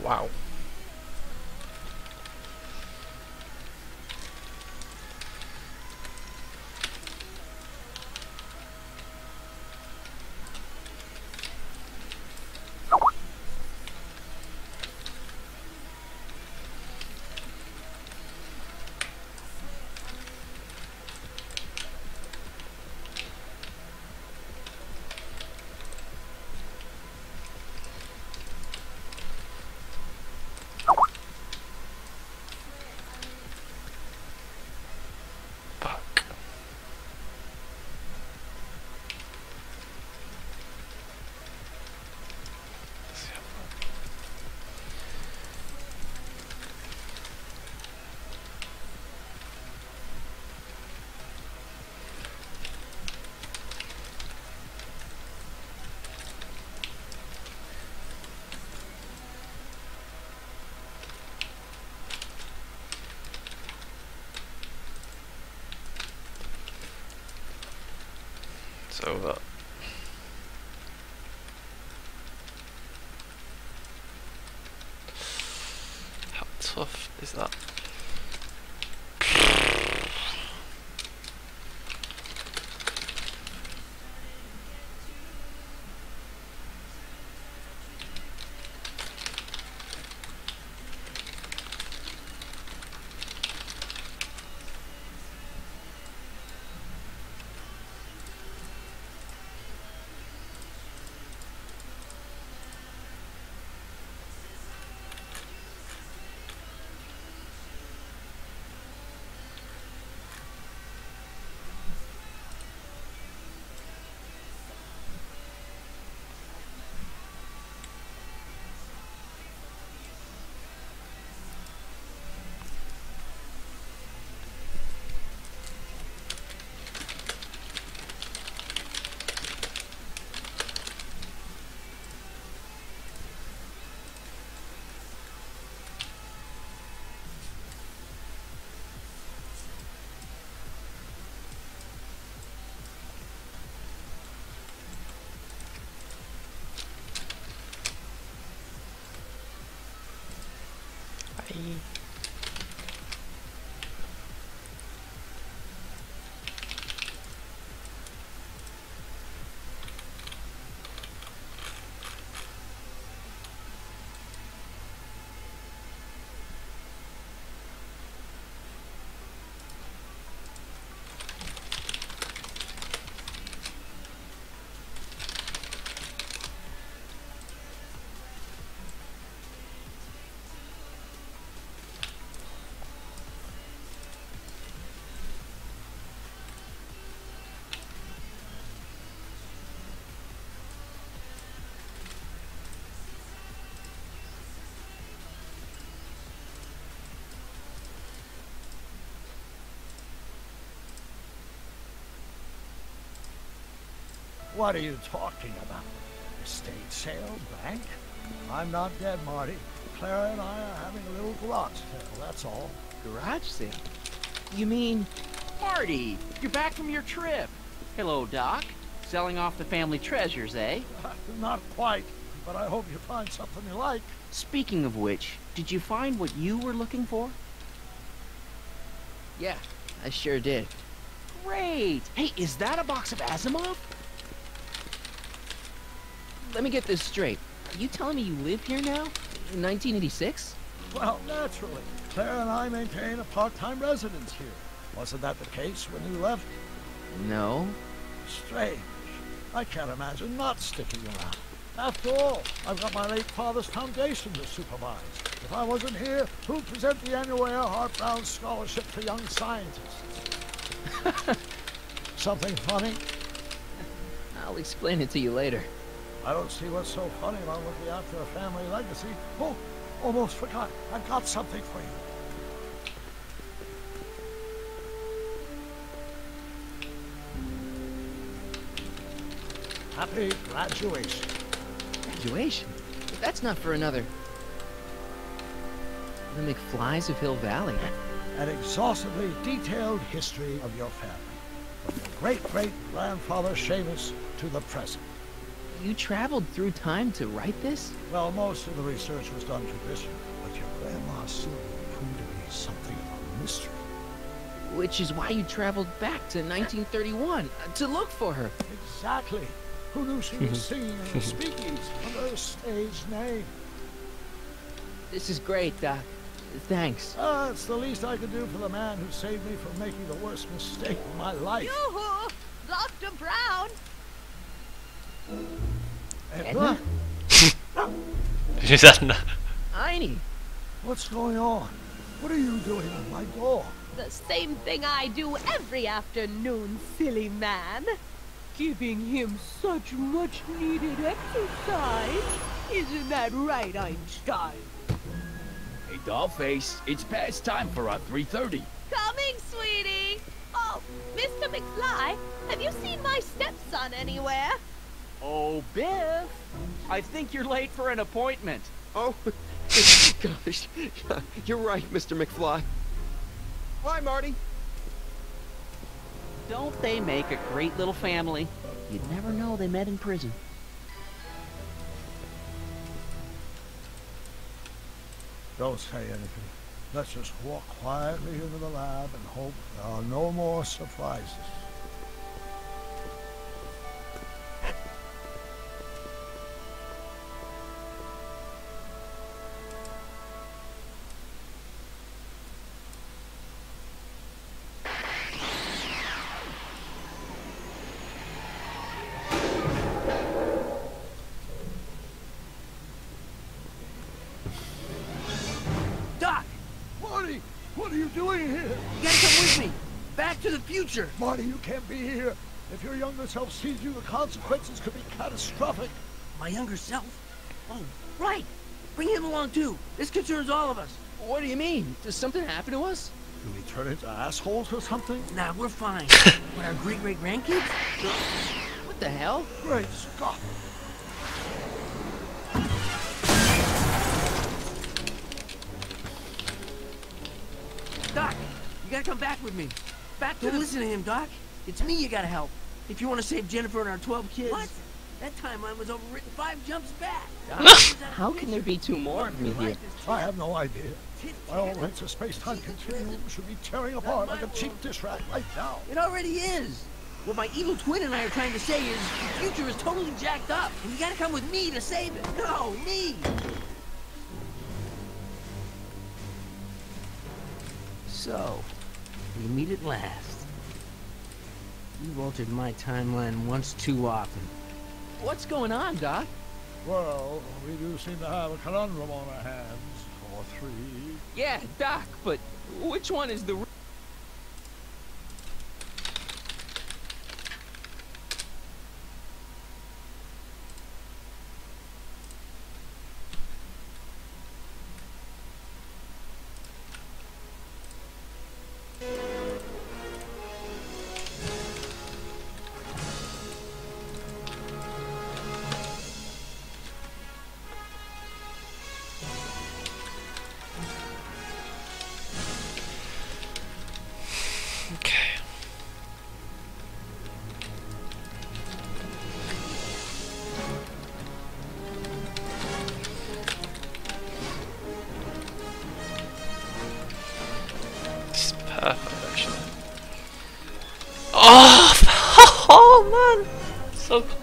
Wow. Fuck. So, how tough is that? Bye. What are you talking about? Estate sale? Bank? I'm not dead, Marty. Clara and I are having a little garage sale, that's all. Garage sale? You mean... Marty, you're back from your trip. Hello, Doc. Selling off the family treasures, eh? Not quite, but I hope you find something you like. Speaking of which, did you find what you were looking for? Yeah, I sure did. Great! Hey, is that a box of Asimov? Let me get this straight. Are you telling me you live here now? In 1986? Well, naturally. Clara and I maintain a part-time residence here. Wasn't that the case when you left? No. Strange. I can't imagine not sticking around. After all, I've got my late father's foundation to supervise. If I wasn't here, who'd present the annual Earhart Brown Scholarship for Young Scientists? Something funny? I'll explain it to you later. I don't see what's so funny about looking after a family legacy. Oh, almost forgot. I've got something for you. Happy graduation. Graduation? But that's not for another... The McFlys of Hill Valley. An exhaustively detailed history of your family. From your great-great-grandfather Seamus to the present. You traveled through time to write this? Well, most of the research was done traditionally, but your Grandma Sylvia proved to be something of a mystery. Which is why you traveled back to 1931 to look for her. Exactly. Who knew she was singing in the speakeasy under a stage name? This is great, Doc. Thanks. It's the least I could do for the man who saved me from making the worst mistake of my life. Yoo-hoo! Dr. Brown! Edna? Who's Edna? Einie! What's going on? What are you doing with my dog? The same thing I do every afternoon, silly man. Giving him such much needed exercise. Isn't that right, Einstein? Hey, Dollface, it's past time for our 3:30. Coming, sweetie! Oh, Mr. McFly, have you seen my stepson anywhere? Oh, Biff! I think you're late for an appointment. Oh, gosh. You're right, Mr. McFly. Hi, Marty. Don't they make a great little family? You'd never know they met in prison. Don't say anything. Let's just walk quietly into the lab and hope there are no more surprises. Doc! Marty, what are you doing here? You gotta come with me! Back to the future! Marty, you can't be here. If your younger self sees you, the consequences could be catastrophic. My younger self? Oh, right! Bring him along too. This concerns all of us. What do you mean? Does something happen to us? Do we turn into assholes or something? Nah, we're fine. But our great-great-grandkids? What the hell? Great Scott. Doc, you gotta come back with me. Back to Don't listen to him, Doc. It's me you gotta help. If you want to save Jennifer and our 12 kids. What? That timeline was overwritten 5 jumps back. How can there be 2 more of me here? I have no idea. My old rights of space-time continuum should be tearing apart like a cheap dish rack right now. It already is. What my evil twin and I are trying to say is the future is totally jacked up, and you gotta come with me to save it. No, me. So, we meet at last. You've altered my timeline once too often. What's going on, Doc? Well, we do seem to have a conundrum on our hands, or 3. Yeah, Doc, but which one is the... Okay. This is perfect, actually. Oh, oh man, so close.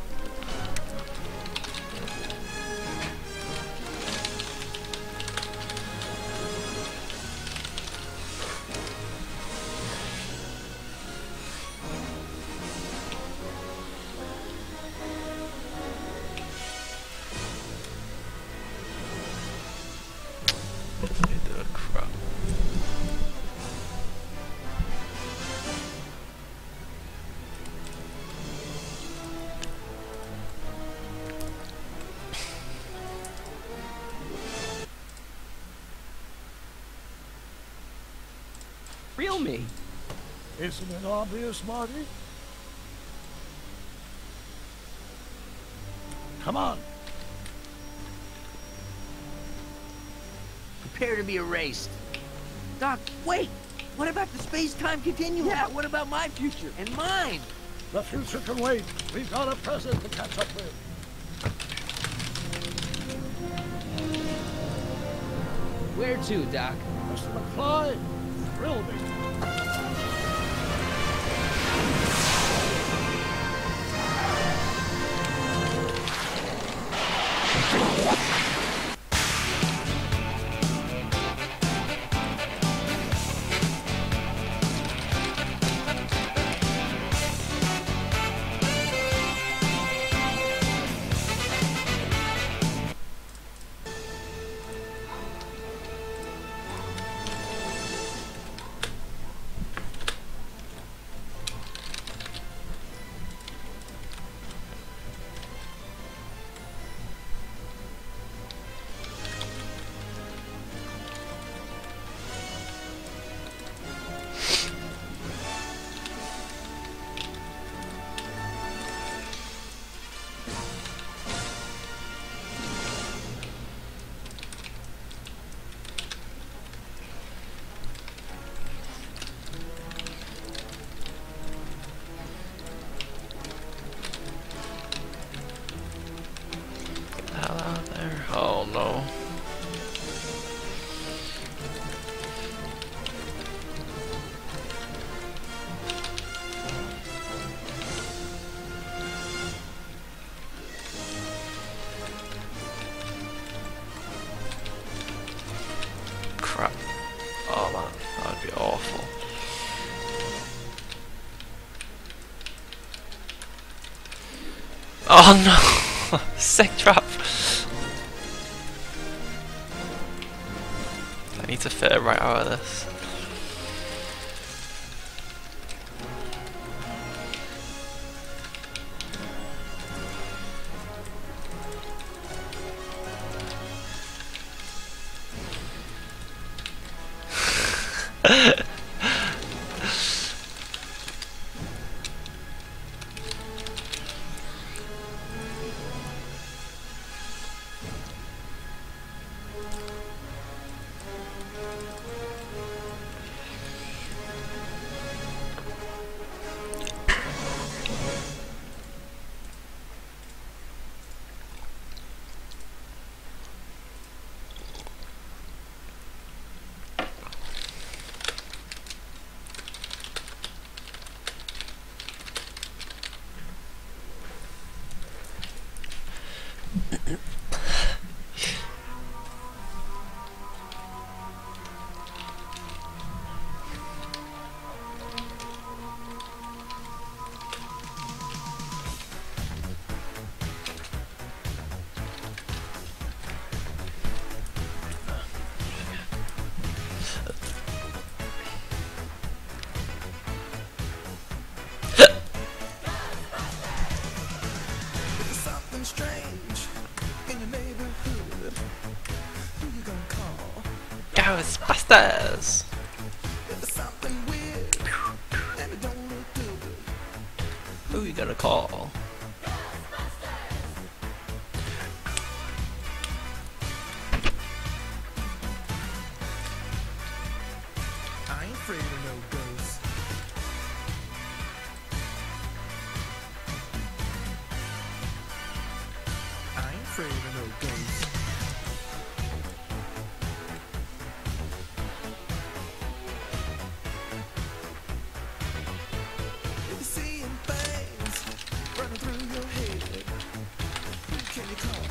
The crap. Real me? Isn't it obvious, Marty? Come on. Prepare to be erased. Doc, wait! What about the space-time continuum? Yeah, what about my future? And mine? The future can wait. We've got a present to catch up with. Where to, Doc? Mr. McFly, thrill me. Oh no. Crap. Oh man, that would be awful. Oh no! Sick trap! I need to fit it right out of this. Ghostbusters! Who are you gonna call? I ain't afraid of no ghosts. I ain't afraid of no ghosts. If you're seeing things running through your head, who can you call?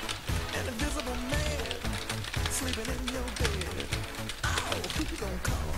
An invisible man sleeping in your bed. Oh, who you gonna call?